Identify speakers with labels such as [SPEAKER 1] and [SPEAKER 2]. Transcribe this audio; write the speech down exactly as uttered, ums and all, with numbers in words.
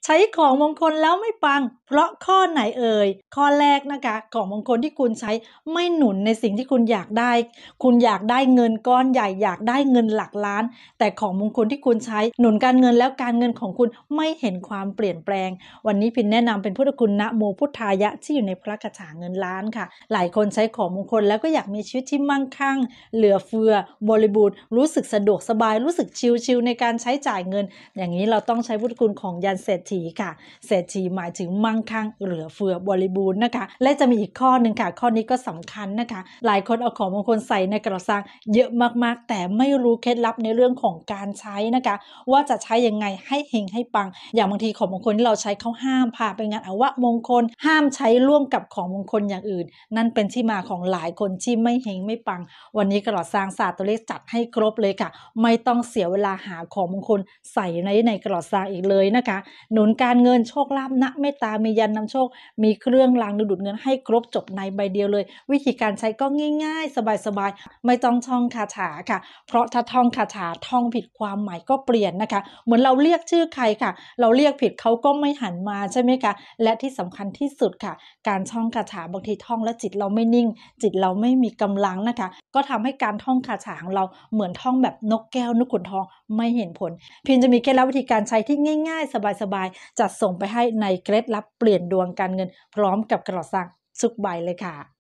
[SPEAKER 1] ช้ของมงคลแล้วไม่ปังเพราะข้อไหนเอ่ยข้อแรกนะคะของมงคลที่คุณใช้ไม่หนุนในสิ่งที่คุณอยากได้คุณอยากได้เงินก้อนใหญ่อยากได้เงินหลักล้านแต่ของมงคลที่คุณใช้หนุนการเงินแล้วการเงินของคุณไม่เห็นความเปลี่ยนแปลงวันนี้พินแนะนำเป็นพุทธคุณนะโมพุทธายะที่อยู่ในพระคาถาเงินล้านค่ะหลายคนใช้ของมงคลแล้วก็อยากมีชีวิตที่มั่งคั่งเหลือเฟือบริบูรณ์รู้สึกสะดวกสบายรู้สึกชิลๆในการใช้จ่ายเงินอย่างนี้เราต้องใช้พุทธคุณของยันเศรษฐีค่ะเศรษฐีหมายถึงมั่งคั่งเหลือเฟือบริบูรณ์นะคะและจะมีอีกข้อหนึ่งค่ะข้อนี้ก็สำคัญนะคะหลายคนเอาของมงคลใส่ในกระสร้างเยอะมากๆแต่ไม่รู้เคล็ดลับในเรื่องของการใช้นะคะว่าจะใช้ยังไงให้เฮงให้ปังอย่างบางทีของมงคลที่เราใช้เขาห้ามพาไปงานอวมงคลห้ามใช้ร่วมกับของมงคลอย่างอื่นนั่นเป็นที่มาของหลายคนที่ไม่เฮงไม่ปังวันนี้กระสร้างศาสตร์ตัวเลขจัดให้ครบเลยค่ะไม่ต้องเสียเวลาหาของมงคลใส่ในในกระสร้างอีกเลยนะคะหนุนการเงินโชคลาภณเมตตามียันนำโชคมีเครื่องรางดึงดูดเงินให้ครบจบในใบเดียวเลยวิธีการใช้ก็ง่ายๆสบายๆไม่ต้องท่องคาถาค่ะเพราะถ้าท่องคาถาท่องผิดความหมายก็เปลี่ยนนะคะเหมือนเราเรียกชื่อใครค่ะเราเรียกผิดเขาก็ไม่หันมาใช่ไหมคะและที่สำคัญที่สุดค่ะการท่องคาถาบางทีท่องแล้วจิตเราไม่นิ่งจิตเราไม่มีกำลังนะคะก็ทำให้การท่องคาถาของเราเหมือนท่องแบบนกแก้วนกขุนทองไม่เห็นผลพิมจะมีเคล็ดลับวิธีการใช้ที่ง่ายๆสบายๆจัดส่งไปให้ในเคล็ดลับเปลี่ยนดวงการเงินพร้อมกับกระสร้างทุกใบเลยค่ะ